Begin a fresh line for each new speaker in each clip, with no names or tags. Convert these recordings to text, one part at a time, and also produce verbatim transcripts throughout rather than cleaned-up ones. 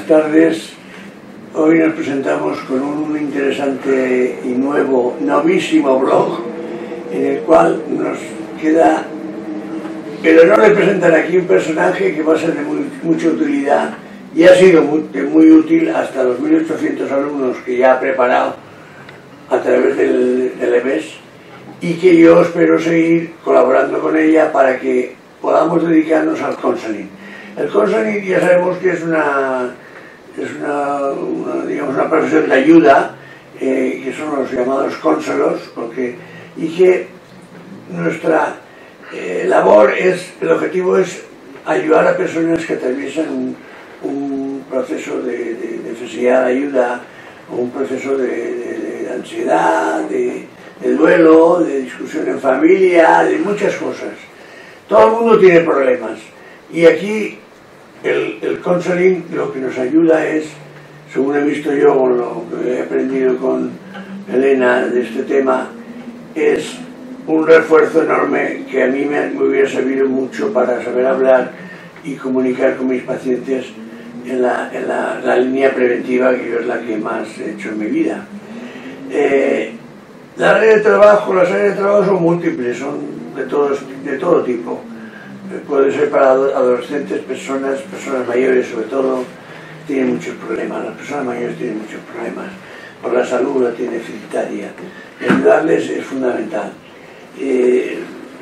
tardes. Hoy nos presentamos con un interesante y nuevo, novísimo blog, en el cual nos queda el honor de presentar aquí un personaje que va a ser de muy, mucha utilidad y ha sido muy, muy útil hasta los mil ochocientos alumnos que ya ha preparado a través del, del E B E S, y que yo espero seguir colaborando con ella para que podamos dedicarnos al counseling. El counseling ya sabemos que es una, es una, una, digamos, una profesión de ayuda, eh, que son los llamados counselors, porque, y que nuestra eh, labor es, el objetivo es ayudar a personas que atraviesan un, un proceso de, de, de necesidad de ayuda, o un proceso de, de, de ansiedad, de, de duelo, de discusión en familia, de muchas cosas. Todo el mundo tiene problemas, y aquí el, el counseling lo que nos ayuda es, según he visto yo con lo que he aprendido con Elena de este tema, es un refuerzo enorme que a mí me, me hubiera servido mucho para saber hablar y comunicar con mis pacientes en la, en la, la línea preventiva, que yo es la que más he hecho en mi vida. Eh, las áreas de trabajo, las áreas de trabajo son múltiples, son de, todos, de todo tipo. Puede ser para adolescentes, personas, personas mayores sobre todo, tienen muchos problemas. Las personas mayores tienen muchos problemas. Por la salud la tiene deficitaria. Ayudarles es fundamental. Eh,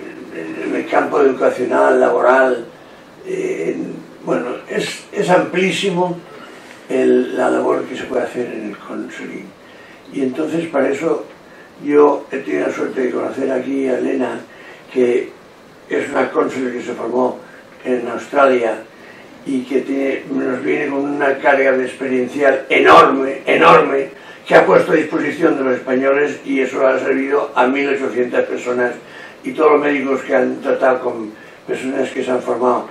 en el campo educacional, laboral, eh, bueno, es, es amplísimo el, la labor que se puede hacer en el counseling. Y entonces para eso yo he tenido la suerte de conocer aquí a Elena, que es una counselor que se formó en Australia y que tiene, nos viene con una carga de experiencial enorme, enorme, que ha puesto a disposición de los españoles, y eso ha servido a mil ochocientas personas, y todos los médicos que han tratado con personas que se han formado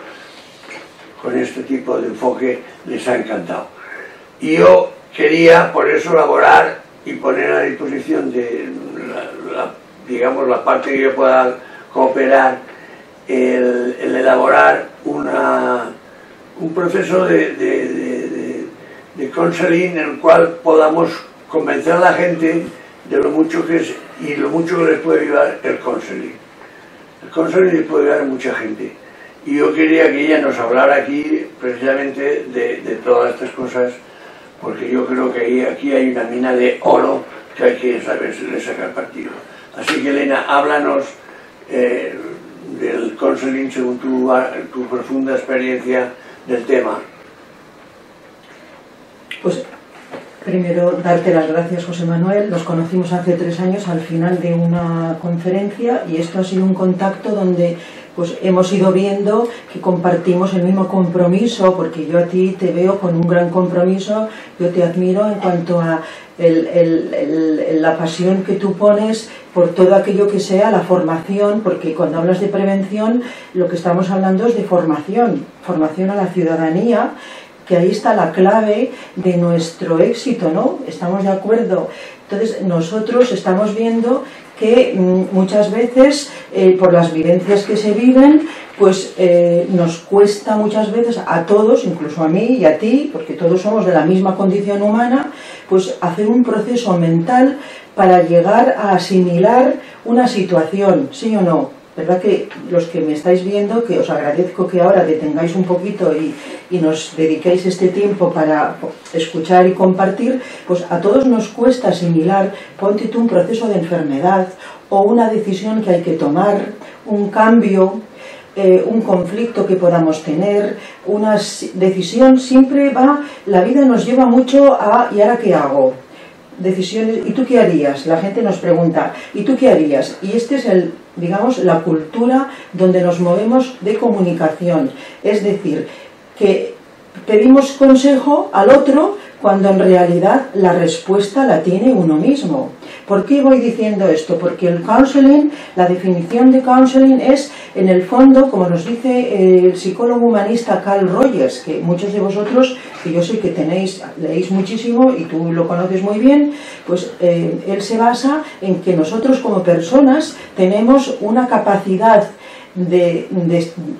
con este tipo de enfoque les ha encantado. Y yo quería por eso elaborar y poner a disposición de la, la, digamos, la parte que yo pueda cooperar, el, el elaborar una, un proceso de, de, de, de, de counseling en el cual podamos convencer a la gente de lo mucho que es y lo mucho que les puede ayudar el counseling. El counseling les puede ayudar a mucha gente. Y yo quería que ella nos hablara aquí precisamente de, de todas estas cosas, porque yo creo que ahí, aquí hay una mina de oro que hay que saber sacar partido. Así que Elena, háblanos eh, del counseling según tu, tu profunda experiencia del tema.
Pues primero darte las gracias, José Manuel. Nos conocimos hace tres años al final de una conferencia, y esto ha sido un contacto donde pues hemos ido viendo que compartimos el mismo compromiso, porque yo a ti te veo con un gran compromiso. Yo te admiro en cuanto a el, el, el, la pasión que tú pones por todo aquello que sea la formación, porque cuando hablas de prevención lo que estamos hablando es de formación, formación a la ciudadanía, que ahí está la clave de nuestro éxito, ¿no? ¿Estamos de acuerdo? Entonces nosotros estamos viendo que muchas veces, eh, por las vivencias que se viven, pues eh, nos cuesta muchas veces a todos, incluso a mí y a ti, porque todos somos de la misma condición humana, pues hacer un proceso mental para llegar a asimilar una situación, ¿sí o no? ¿Verdad que los que me estáis viendo, que os agradezco que ahora detengáis un poquito y, y nos dediquéis este tiempo para escuchar y compartir? Pues a todos nos cuesta asimilar, ponte tú un proceso de enfermedad o una decisión que hay que tomar, un cambio, eh, un conflicto que podamos tener, una decisión. Siempre va, la vida nos lleva mucho a ¿y ahora qué hago? Decisiones, ¿y tú qué harías? La gente nos pregunta, ¿y tú qué harías? Y este es el, digamos, la cultura donde nos movemos de comunicación. Es decir, que pedimos consejo al otro cuando en realidad la respuesta la tiene uno mismo. ¿Por qué voy diciendo esto? Porque el counseling, la definición de counseling es, en el fondo, como nos dice el psicólogo humanista Carl Rogers, que muchos de vosotros, que yo sé que tenéis, leéis muchísimo y tú lo conoces muy bien, pues eh, él se basa en que nosotros como personas tenemos una capacidad de, de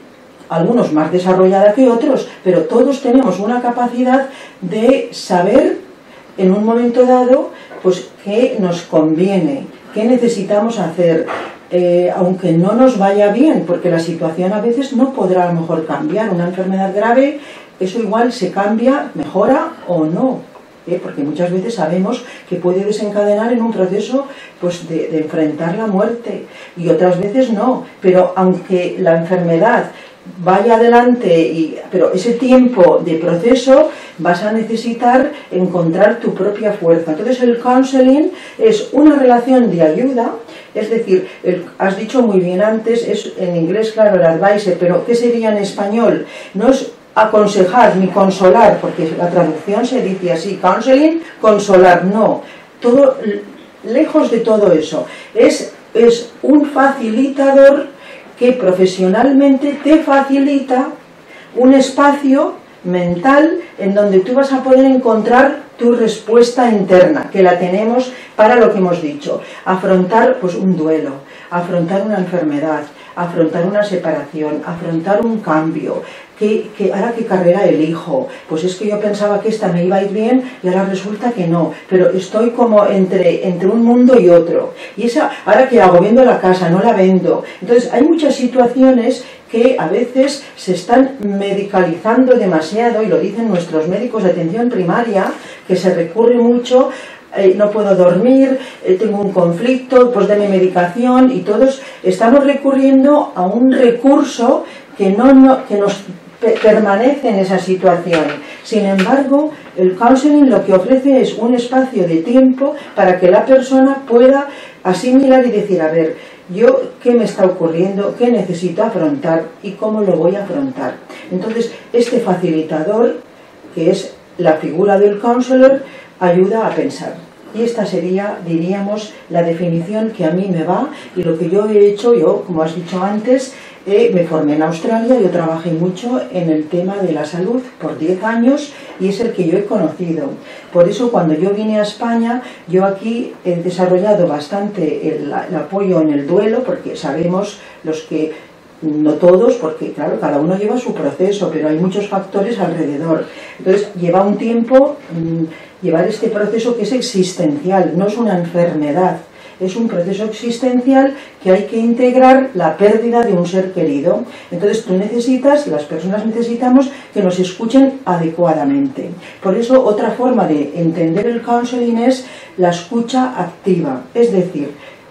algunos más desarrollada que otros, pero todos tenemos una capacidad de saber en un momento dado pues qué nos conviene, qué necesitamos hacer, eh, aunque no nos vaya bien, porque la situación a veces no podrá a lo mejor cambiar. Una enfermedad grave, eso igual se cambia, mejora o no, ¿eh? Porque muchas veces sabemos que puede desencadenar en un proceso pues, de, de enfrentar la muerte, y otras veces no, pero aunque la enfermedad vaya adelante, y, pero ese tiempo de proceso vas a necesitar encontrar tu propia fuerza. Entonces el counseling es una relación de ayuda, es decir, el, has dicho muy bien antes, es en inglés claro el advice, pero ¿qué sería en español? No es aconsejar ni consolar, porque la traducción se dice así, counseling, consolar, no, todo lejos de todo eso, es, es un facilitador que profesionalmente te facilita un espacio mental en donde tú vas a poder encontrar tu respuesta interna, que la tenemos para lo que hemos dicho, afrontar pues, un duelo, afrontar una enfermedad, afrontar una separación, afrontar un cambio, que, que ahora qué carrera elijo, pues es que yo pensaba que esta me iba a ir bien y ahora resulta que no, pero estoy como entre, entre un mundo y otro, y esa, ahora qué hago, vendo la casa, no la vendo. Entonces hay muchas situaciones que a veces se están medicalizando demasiado, y lo dicen nuestros médicos de atención primaria, que se recurre mucho, eh, no puedo dormir, eh, tengo un conflicto, pues deme medicación, y todos estamos recurriendo a un recurso que, no, no, que nos permanece en esa situación. Sin embargo, el counseling lo que ofrece es un espacio de tiempo para que la persona pueda asimilar y decir, a ver, yo qué me está ocurriendo, qué necesito afrontar y cómo lo voy a afrontar. Entonces, este facilitador, que es la figura del counselor, ayuda a pensar. Y esta sería, diríamos, la definición que a mí me va, y lo que yo he hecho, yo, como has dicho antes, eh, me formé en Australia, yo trabajé mucho en el tema de la salud por diez años, y es el que yo he conocido. Por eso cuando yo vine a España, yo aquí he desarrollado bastante el, el apoyo en el duelo, porque sabemos los que, no todos, porque claro, cada uno lleva su proceso, pero hay muchos factores alrededor. Entonces lleva un tiempo mmm, llevar este proceso que es existencial, no es una enfermedad, es un proceso existencial que hay que integrar la pérdida de un ser querido. Entonces tú necesitas, las personas necesitamos que nos escuchen adecuadamente. Por eso otra forma de entender el counseling es la escucha activa, es decir,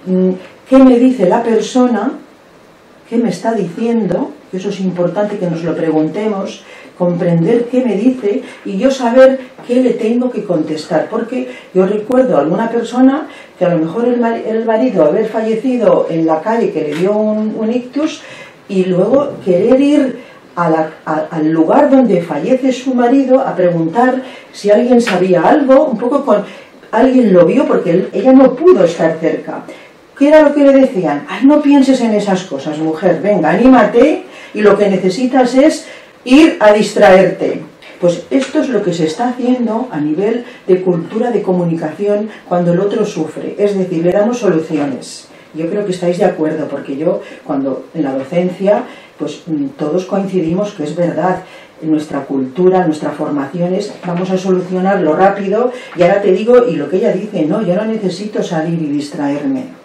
¿qué me dice la persona? ¿Qué me está diciendo? Eso es importante que nos lo preguntemos, comprender qué me dice y yo saber qué le tengo que contestar, porque yo recuerdo a alguna persona que a lo mejor el, el marido haber fallecido en la calle, que le dio un, un ictus, y luego querer ir a la, a, al lugar donde fallece su marido a preguntar si alguien sabía algo, un poco con alguien lo vio, porque él, ella no pudo estar cerca. ¿Qué era lo que le decían? Ay, no pienses en esas cosas, mujer, venga, anímate, y lo que necesitas es ir a distraerte. Pues esto es lo que se está haciendo a nivel de cultura de comunicación cuando el otro sufre, es decir, le damos soluciones. Yo creo que estáis de acuerdo, porque yo, cuando en la docencia, pues todos coincidimos que es verdad, en nuestra cultura, nuestra formación es, vamos a solucionarlo rápido, y ahora te digo, y lo que ella dice, no, yo no necesito salir y distraerme.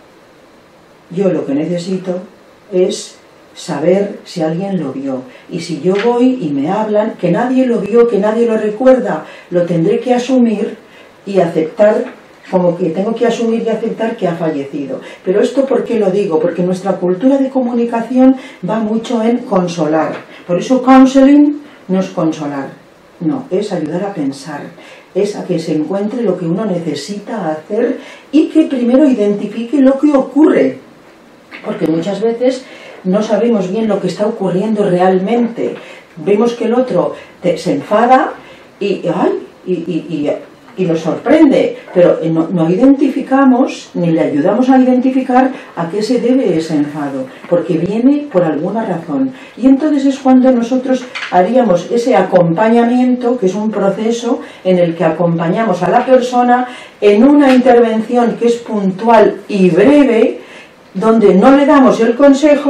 Yo lo que necesito es saber si alguien lo vio, y si yo voy y me hablan, que nadie lo vio, que nadie lo recuerda, lo tendré que asumir y aceptar, como que tengo que asumir y aceptar que ha fallecido. Pero esto, ¿por qué lo digo? Porque nuestra cultura de comunicación va mucho en consolar. Por eso counseling no es consolar, no, es ayudar a pensar, es a que se encuentre lo que uno necesita hacer y que primero identifique lo que ocurre. Porque muchas veces no sabemos bien lo que está ocurriendo realmente. Vemos que el otro te, se enfada y, ay, y, y, y, y nos sorprende, pero no, no identificamos ni le ayudamos a identificar a qué se debe ese enfado, porque viene por alguna razón. Y entonces es cuando nosotros haríamos ese acompañamiento, que es un proceso en el que acompañamos a la persona en una intervención que es puntual y breve, donde no le damos el consejo,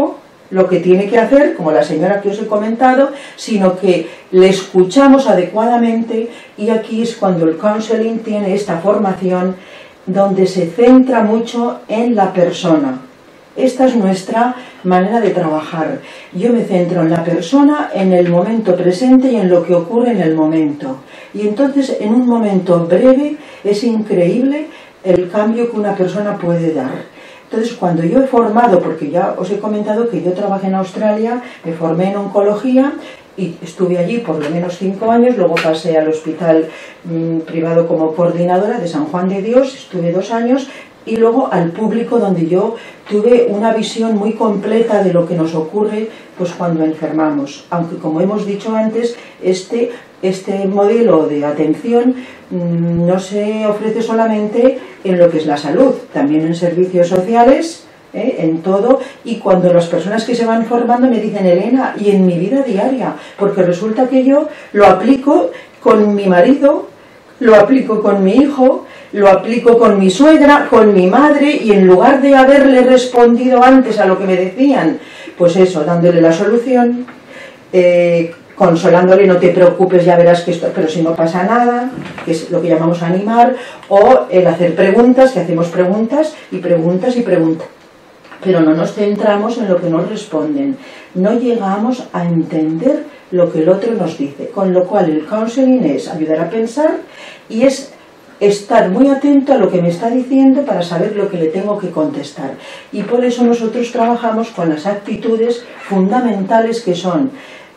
lo que tiene que hacer, como la señora que os he comentado, sino que le escuchamos adecuadamente, y aquí es cuando el counseling tiene esta formación donde se centra mucho en la persona. Esta es nuestra manera de trabajar. Yo me centro en la persona, en el momento presente y en lo que ocurre en el momento. Y entonces, en un momento breve, es increíble el cambio que una persona puede dar. Entonces, cuando yo he formado, porque ya os he comentado que yo trabajé en Australia, me formé en oncología y estuve allí por lo menos cinco años, luego pasé al hospital mmm, privado como coordinadora de San Juan de Dios, estuve dos años, y luego al público, donde yo tuve una visión muy completa de lo que nos ocurre pues cuando enfermamos. Aunque, como hemos dicho antes, este, este modelo de atención mmm, no se ofrece solamente en lo que es la salud, también en servicios sociales, ¿eh? En todo. Y cuando las personas que se van formando me dicen: Elena, y en mi vida diaria, porque resulta que yo lo aplico con mi marido, lo aplico con mi hijo, lo aplico con mi suegra, con mi madre, y en lugar de haberle respondido antes a lo que me decían, pues eso, dándole la solución, eh, consolándole: no te preocupes, ya verás que esto, pero si no pasa nada, que es lo que llamamos animar, o el hacer preguntas, que hacemos preguntas y preguntas y preguntas, pero no nos centramos en lo que nos responden, no llegamos a entender lo que el otro nos dice, con lo cual el counseling es ayudar a pensar y es estar muy atento a lo que me está diciendo para saber lo que le tengo que contestar. Y por eso nosotros trabajamos con las actitudes fundamentales, que son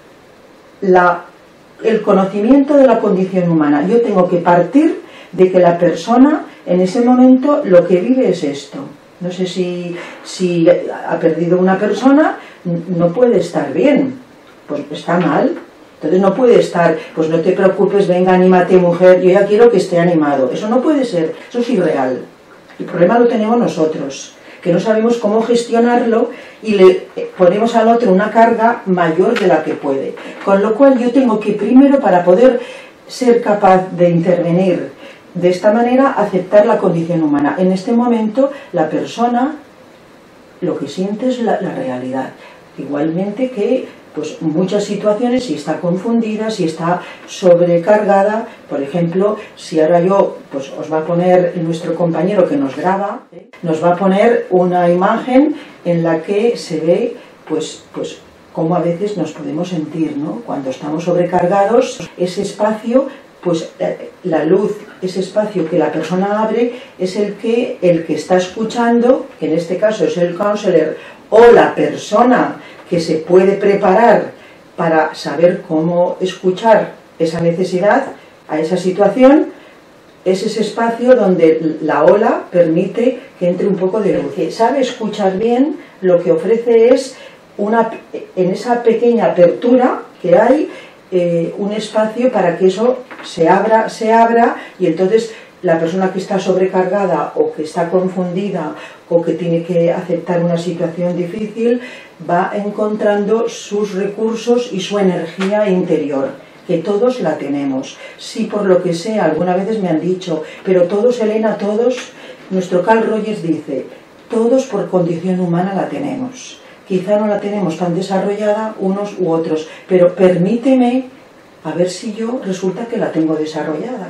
la, el conocimiento de la condición humana. Yo tengo que partir de que la persona en ese momento lo que vive es esto. No sé si, si ha perdido una persona, no puede estar bien, pues está mal. Entonces no puede estar: pues no te preocupes, venga, anímate, mujer, yo ya quiero que esté animado. Eso no puede ser, eso es irreal. El problema lo tenemos nosotros, que no sabemos cómo gestionarlo y le ponemos al otro una carga mayor de la que puede. Con lo cual yo tengo que primero, para poder ser capaz de intervenir de esta manera, aceptar la condición humana. En este momento la persona lo que siente es la, la realidad. Igualmente que pues muchas situaciones, si está confundida, si está sobrecargada, por ejemplo, si ahora yo, pues os va a poner nuestro compañero que nos graba, ¿eh? nos va a poner una imagen en la que se ve pues, pues cómo a veces nos podemos sentir, ¿no? Cuando estamos sobrecargados, ese espacio, pues la luz, ese espacio que la persona abre, es el que, el que está escuchando, que en este caso es el counselor o la persona que se puede preparar para saber cómo escuchar esa necesidad, a esa situación. Es ese espacio donde la ola permite que entre un poco de luz. Que sabe escuchar bien, lo que ofrece es, una, en esa pequeña apertura que hay, eh, un espacio para que eso se abra, se abra, y entonces la persona que está sobrecargada o que está confundida o que tiene que aceptar una situación difícil va encontrando sus recursos y su energía interior, que todos la tenemos. Si por lo que sea, algunas veces me han dicho: pero todos, Elena, todos, nuestro Carl Rogers dice, todos por condición humana la tenemos. Quizá no la tenemos tan desarrollada unos u otros, pero permíteme a ver si yo resulta que la tengo desarrollada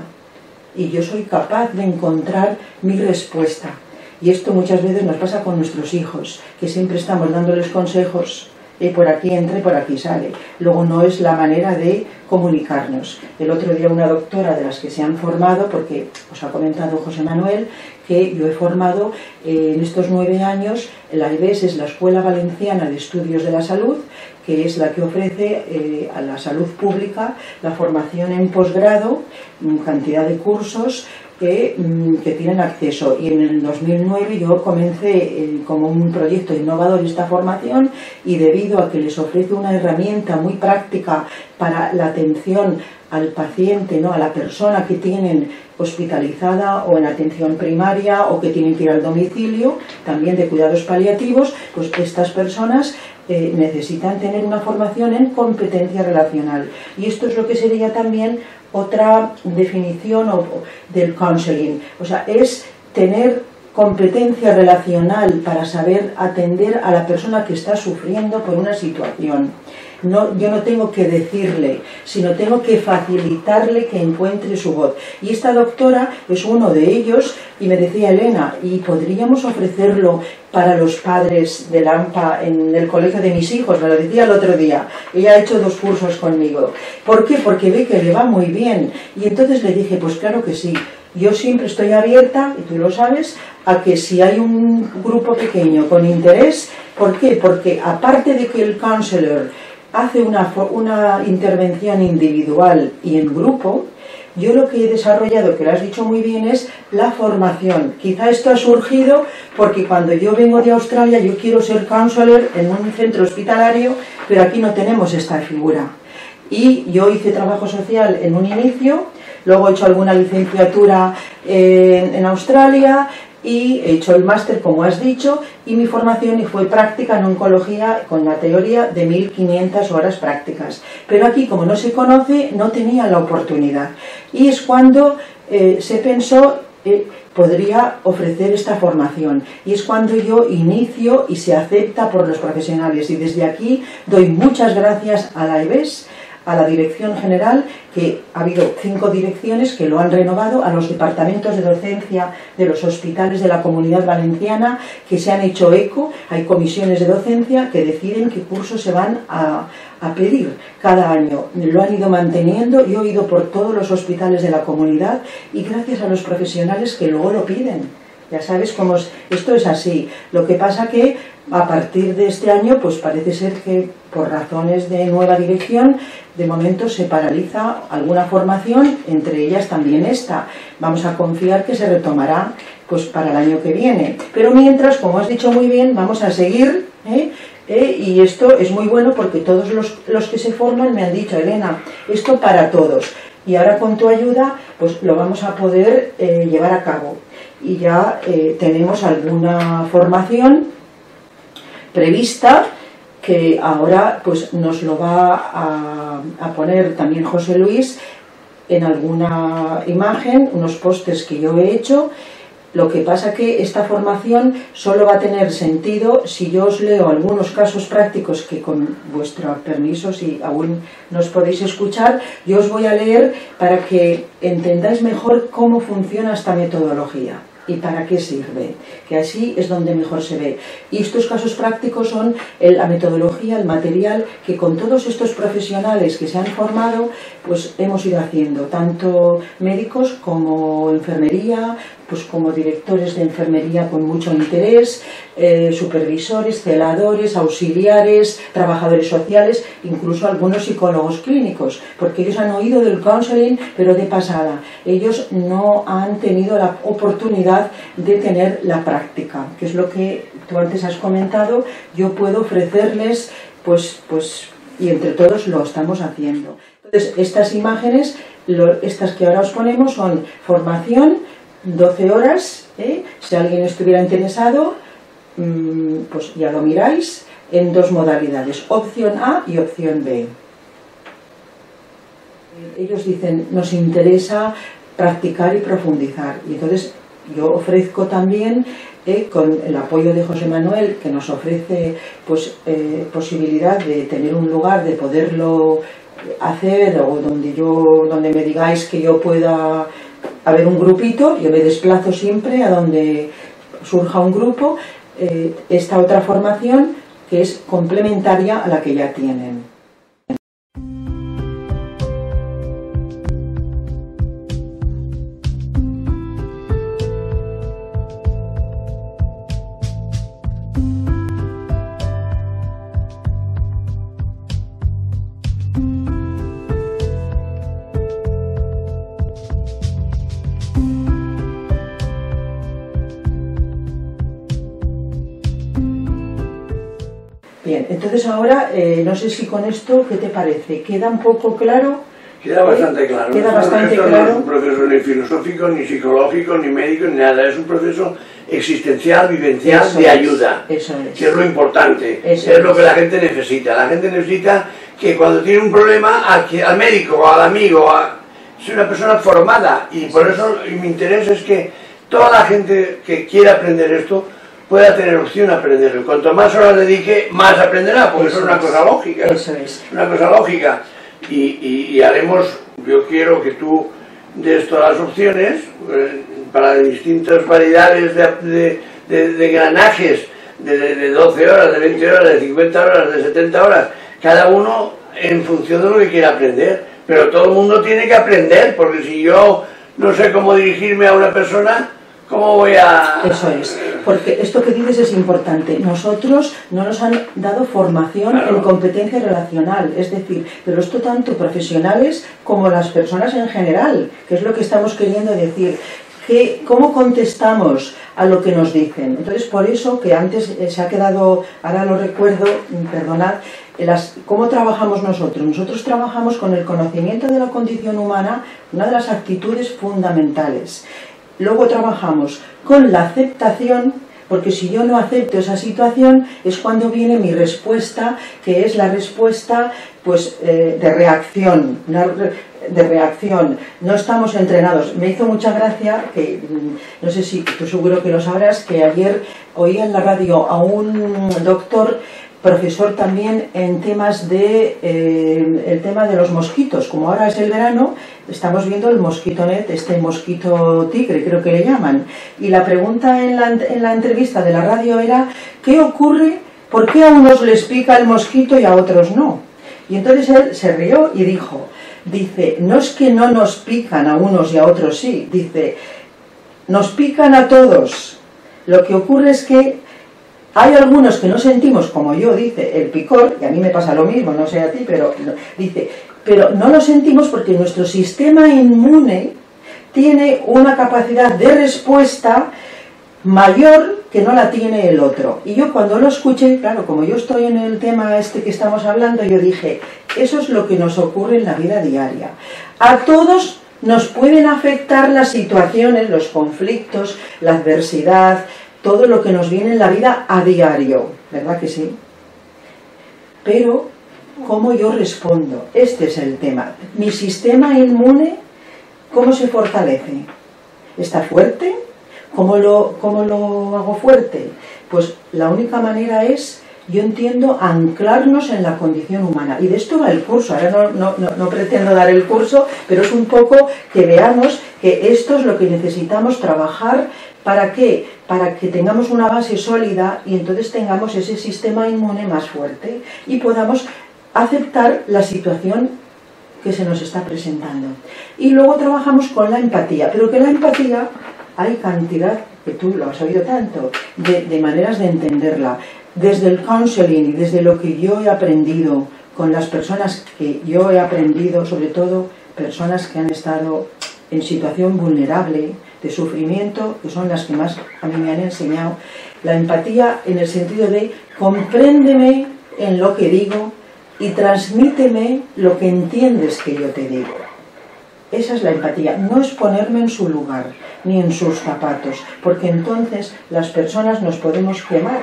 y yo soy capaz de encontrar mi respuesta. Y esto muchas veces nos pasa con nuestros hijos, que siempre estamos dándoles consejos, y por aquí entra y por aquí sale. Luego no es la manera de comunicarnos. El otro día una doctora de las que se han formado, porque os ha comentado José Manuel, que yo he formado eh, en estos nueve años, la E B E S es la Escuela Valenciana de Estudios de la Salud, que es la que ofrece eh, a la salud pública la formación en posgrado, cantidad de cursos que, que tienen acceso. Y en el dos mil nueve yo comencé eh, como un proyecto innovador esta formación, y debido a que les ofrece una herramienta muy práctica para la atención al paciente, ¿no? a la persona que tienen hospitalizada o en atención primaria o que tienen que ir al domicilio, también de cuidados paliativos, pues estas personas eh, necesitan tener una formación en competencia relacional. Y esto es lo que sería también otra definición o, del counseling. O sea, es tener competencia relacional para saber atender a la persona que está sufriendo por una situación. No, yo no tengo que decirle, sino tengo que facilitarle que encuentre su voz. Y esta doctora es uno de ellos, y me decía Elena, ¿y podríamos ofrecerlo para los padres del A M P A en el colegio de mis hijos? Me lo decía el otro día. Ella ha hecho dos cursos conmigo. ¿Por qué? Porque ve que le va muy bien. Y entonces le dije, pues claro que sí. Yo siempre estoy abierta, y tú lo sabes, a que si hay un grupo pequeño con interés, ¿por qué? Porque aparte de que el counselor hace una, una intervención individual y en grupo, yo lo que he desarrollado, que lo has dicho muy bien, es la formación. Quizá esto ha surgido porque cuando yo vengo de Australia yo quiero ser counselor en un centro hospitalario, pero aquí no tenemos esta figura. Y yo hice trabajo social en un inicio, luego he hecho alguna licenciatura eh, en Australia, y he hecho el máster, como has dicho, y mi formación fue práctica en oncología con la teoría de mil quinientas horas prácticas. Pero aquí, como no se conoce, no tenía la oportunidad. Y es cuando eh, se pensó, eh, podría ofrecer esta formación. Y es cuando yo inicio y se acepta por los profesionales. Y desde aquí doy muchas gracias a la E B E S, a la Dirección General, que ha habido cinco direcciones que lo han renovado, a los departamentos de docencia de los hospitales de la Comunidad Valenciana, que se han hecho eco. Hay comisiones de docencia que deciden qué cursos se van a, a pedir cada año. Lo han ido manteniendo, yo he ido por todos los hospitales de la comunidad, y gracias a los profesionales que luego lo piden. Ya sabes cómo es, esto es así. Lo que pasa que a partir de este año, pues parece ser que por razones de nueva dirección, de momento se paraliza alguna formación, entre ellas también esta. Vamos a confiar que se retomará pues para el año que viene. Pero mientras, como has dicho muy bien, vamos a seguir, ¿eh? ¿Eh? Y esto es muy bueno porque todos los, los que se forman me han dicho, Elena, esto para todos. Y ahora con tu ayuda, pues lo vamos a poder eh, llevar a cabo. Y ya eh, tenemos alguna formación prevista que ahora pues nos lo va a, a poner también José Luis en alguna imagen, unos pósters que yo he hecho. Lo que pasa que esta formación solo va a tener sentido si yo os leo algunos casos prácticos que, con vuestro permiso, si aún nos podéis escuchar, yo os voy a leer para que entendáis mejor cómo funciona esta metodología y para qué sirve, que así es donde mejor se ve. Y estos casos prácticos son el, la metodología, el material que con todos estos profesionales que se han formado, pues hemos ido haciendo, tanto médicos como enfermería, pues como directores de enfermería con mucho interés, eh, supervisores, celadores, auxiliares, trabajadores sociales, incluso algunos psicólogos clínicos, porque ellos han oído del counseling, pero de pasada. Ellos no han tenido la oportunidad de tener la práctica, que es lo que tú antes has comentado. Yo puedo ofrecerles, pues, pues, y entre todos lo estamos haciendo. Entonces, estas imágenes, lo, estas que ahora os ponemos, son formación, doce horas, ¿eh? Si alguien estuviera interesado, mmm, pues ya lo miráis, en dos modalidades, opción A y opción B. Ellos dicen, nos interesa practicar y profundizar, y entonces yo ofrezco también, eh, con el apoyo de José Manuel, que nos ofrece pues eh, posibilidad de tener un lugar, de poderlo hacer, o donde, yo, donde me digáis que yo pueda haber un grupito, yo me desplazo siempre a donde surja un grupo, eh, esta otra formación que es complementaria a la que ya tienen. Bien, entonces ahora, eh, no sé si con esto, ¿qué te parece? ¿Queda un poco claro?
Queda bastante claro.
Queda
esto,
bastante
esto
claro.
No es un proceso ni filosófico, ni psicológico, ni médico, ni nada. Es un proceso existencial, vivencial,
Eso
de
es,
ayuda.
Eso es.
Que es lo importante.
Eso
es,
es
lo que la gente necesita. La gente necesita que cuando tiene un problema, a que, al médico, al amigo, a, es una persona formada. Y por eso mi interés es que toda la gente que quiera aprender esto pueda tener opción a aprenderlo. Cuanto más horas dedique, más aprenderá, porque eso, eso es una cosa lógica.
Eso es.
Una cosa lógica. Y, y, y haremos, yo quiero que tú des todas las opciones eh, para distintas variedades de, de, de, de granajes, de, de, de doce horas, de veinte horas, de cincuenta horas, de setenta horas, cada uno en función de lo que quiera aprender. Pero todo el mundo tiene que aprender, porque si yo no sé cómo dirigirme a una persona, ¿cómo voy a...?
Eso es, porque esto que dices es importante. Nosotros no nos han dado formación claro. en competencia relacional, es decir, pero esto tanto profesionales como las personas en general, que es lo que estamos queriendo decir. Que, ¿Cómo contestamos a lo que nos dicen? Entonces, por eso que antes eh, se ha quedado, ahora lo recuerdo, perdonad, las, ¿cómo trabajamos nosotros? Nosotros trabajamos con el conocimiento de la condición humana, una de las actitudes fundamentales. Luego trabajamos con la aceptación, porque si yo no acepto esa situación es cuando viene mi respuesta, que es la respuesta pues, eh, de reacción, una re de reacción. No estamos entrenados. Me hizo mucha gracia que, no sé si tú seguro que lo sabrás, que ayer oía en la radio a un doctor, profesor también en temas de eh, el tema de los mosquitos. Como ahora es el verano, estamos viendo el mosquito net, este mosquito tigre, creo que le llaman. Y la pregunta en la, en la entrevista de la radio era, ¿qué ocurre? ¿Por qué a unos les pica el mosquito y a otros no? Y entonces él se rió y dijo, dice, no es que no nos pican a unos y a otros sí, dice, nos pican a todos. Lo que ocurre es que hay algunos que no sentimos, como yo, dice, el picor, y a mí me pasa lo mismo, no sé a ti, pero dice, pero no lo sentimos porque nuestro sistema inmune tiene una capacidad de respuesta mayor que no la tiene el otro. Y yo cuando lo escuché, claro, como yo estoy en el tema este que estamos hablando, yo dije, eso es lo que nos ocurre en la vida diaria. A todos nos pueden afectar las situaciones, los conflictos, la adversidad, todo lo que nos viene en la vida a diario, ¿verdad que sí? Pero, ¿cómo yo respondo? Este es el tema. Mi sistema inmune, ¿cómo se fortalece? ¿Está fuerte? ¿Cómo lo, cómo lo hago fuerte? Pues la única manera es, yo entiendo, anclarnos en la condición humana. Y de esto va el curso. Ahora no, no, no, no pretendo dar el curso, pero es un poco que veamos que esto es lo que necesitamos trabajar. ¿Para qué? Para que tengamos una base sólida y entonces tengamos ese sistema inmune más fuerte y podamos aceptar la situación que se nos está presentando. Y luego trabajamos con la empatía, pero que la empatía hay cantidad, que tú lo has oído tanto, de, de maneras de entenderla. Desde el counseling y desde lo que yo he aprendido con las personas que yo he aprendido, sobre todo personas que han estado en situación vulnerable, de sufrimiento, que son las que más a mí me han enseñado, la empatía en el sentido de compréndeme en lo que digo y transmíteme lo que entiendes que yo te digo. Esa es la empatía, no es ponerme en su lugar, ni en sus zapatos, porque entonces las personas nos podemos quemar,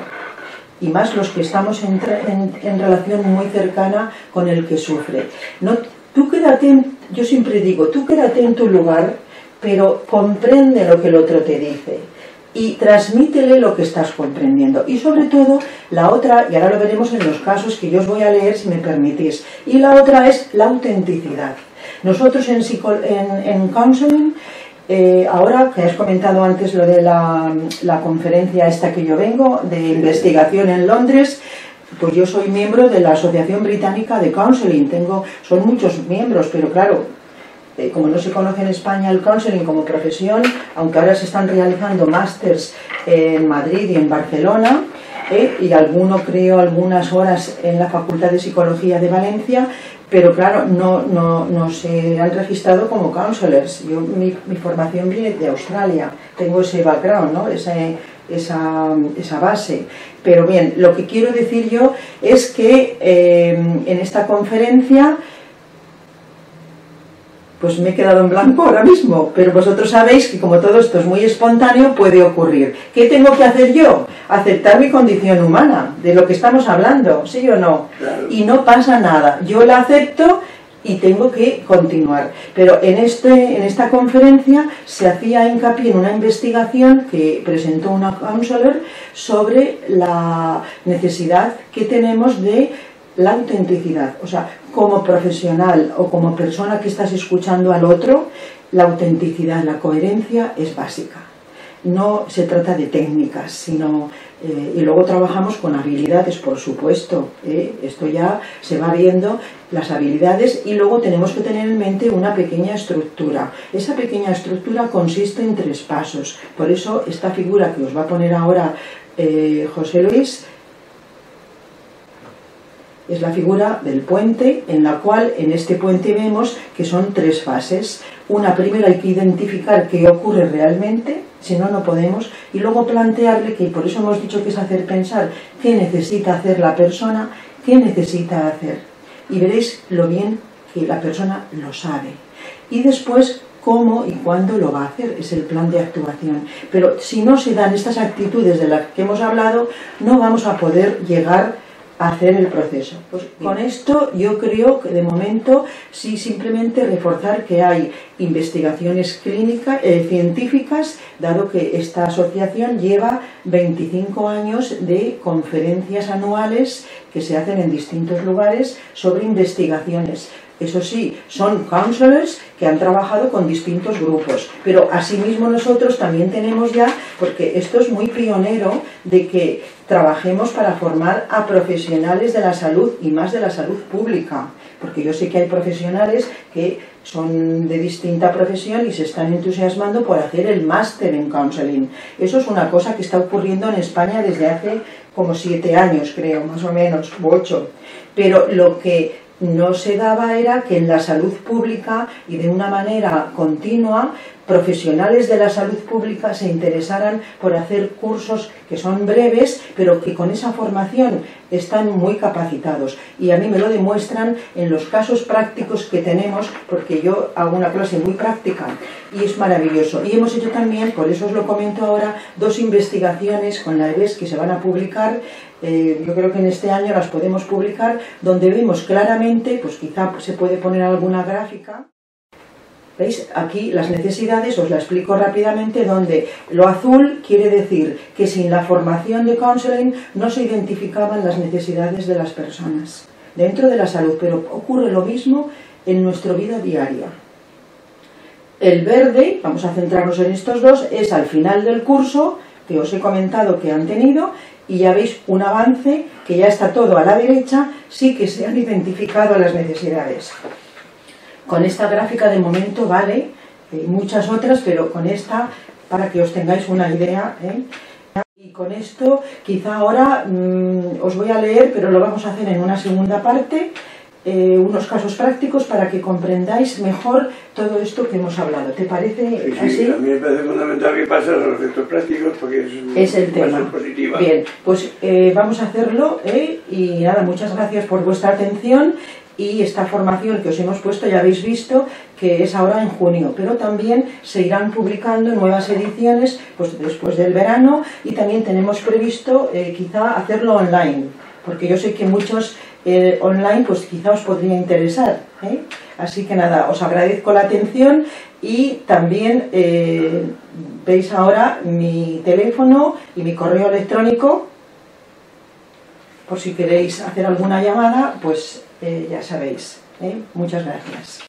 y más los que estamos en, en, en relación muy cercana con el que sufre. No, tú quédate, en, yo siempre digo, tú quédate en tu lugar, pero comprende lo que el otro te dice y transmítele lo que estás comprendiendo. Y sobre todo, la otra, y ahora lo veremos en los casos que yo os voy a leer si me permitís, y la otra es la autenticidad. Nosotros en, en, en counseling, eh, ahora que has comentado antes lo de la, la conferencia esta que yo vengo, de investigación en Londres, pues yo soy miembro de la Asociación Británica de Counseling. Tengo, son muchos miembros, pero claro, como no se conoce en España el counseling como profesión, aunque ahora se están realizando másters en Madrid y en Barcelona, eh, y alguno creo algunas horas en la Facultad de Psicología de Valencia, pero claro, no, no, no se han registrado como counselors. Yo, mi, mi formación viene de Australia, tengo ese background, ¿no? Ese, esa, esa base. Pero bien, lo que quiero decir yo es que eh, en esta conferencia pues me he quedado en blanco ahora mismo, pero vosotros sabéis que como todo esto es muy espontáneo, puede ocurrir. ¿Qué tengo que hacer yo? Aceptar mi condición humana, de lo que estamos hablando, ¿sí o no? Claro. Y no pasa nada, yo la acepto y tengo que continuar. Pero en, este, en esta conferencia se hacía hincapié en una investigación que presentó una counselor sobre la necesidad que tenemos de la autenticidad. O sea, como profesional o como persona que estás escuchando al otro, la autenticidad, la coherencia es básica. No se trata de técnicas, sino... Eh, y luego trabajamos con habilidades, por supuesto, ¿eh? Esto ya se va viendo, las habilidades, y luego tenemos que tener en mente una pequeña estructura. Esa pequeña estructura consiste en tres pasos. Por eso esta figura que os va a poner ahora eh, José Luis es la figura del puente, en la cual en este puente vemos que son tres fases. Una primera, hay que identificar qué ocurre realmente, si no, no podemos, y luego plantearle, que por eso hemos dicho que es hacer pensar, qué necesita hacer la persona, qué necesita hacer. Y veréis lo bien que la persona lo sabe. Y después, cómo y cuándo lo va a hacer, es el plan de actuación. Pero si no se dan estas actitudes de las que hemos hablado, no vamos a poder llegar hacer el proceso. Pues con esto yo creo que de momento sí, simplemente reforzar que hay investigaciones clínicas, eh, científicas, dado que esta asociación lleva veinticinco años de conferencias anuales que se hacen en distintos lugares sobre investigaciones. Eso sí, son counselors que han trabajado con distintos grupos, pero asimismo nosotros también tenemos ya, porque esto es muy pionero, de que trabajemos para formar a profesionales de la salud y más de la salud pública, porque yo sé que hay profesionales que son de distinta profesión y se están entusiasmando por hacer el máster en counseling. Eso es una cosa que está ocurriendo en España desde hace como siete años, creo, más o menos, u ocho. Pero lo que no se daba era que en la salud pública y de una manera continua profesionales de la salud pública se interesaran por hacer cursos que son breves, pero que con esa formación están muy capacitados. Y a mí me lo demuestran en los casos prácticos que tenemos, porque yo hago una clase muy práctica y es maravilloso. Y hemos hecho también, por eso os lo comento ahora, dos investigaciones con la E B E S que se van a publicar. Eh, yo creo que en este año las podemos publicar, donde vemos claramente, pues quizá se puede poner alguna gráfica. ¿Veis? Aquí las necesidades, os la explico rápidamente, donde lo azul quiere decir que sin la formación de counseling no se identificaban las necesidades de las personas dentro de la salud, pero ocurre lo mismo en nuestra vida diaria. El verde, vamos a centrarnos en estos dos, es al final del curso, que os he comentado que han tenido, y ya veis un avance, que ya está todo a la derecha, sí que se han identificado las necesidades. Con esta gráfica de momento vale, eh, muchas otras, pero con esta, para que os tengáis una idea, ¿eh? Y con esto, quizá ahora mmm, os voy a leer, pero lo vamos a hacer en una segunda parte, eh, unos casos prácticos para que comprendáis mejor todo esto que hemos hablado. ¿Te parece
sí, sí,
así?
A mí me parece fundamental que pases a los efectos prácticos porque es,
es el tema.
Positiva.
Bien, pues eh, vamos a hacerlo, ¿eh? Y nada, muchas gracias por vuestra atención. Y esta formación que os hemos puesto, ya habéis visto que es ahora en junio, pero también se irán publicando nuevas ediciones pues después del verano, y también tenemos previsto eh, quizá hacerlo online, porque yo sé que muchos eh, online pues quizá os podría interesar, ¿eh? Así que nada, os agradezco la atención y también eh, veis ahora mi teléfono y mi correo electrónico, por si queréis hacer alguna llamada, pues Eh, ya sabéis, ¿eh? Muchas gracias.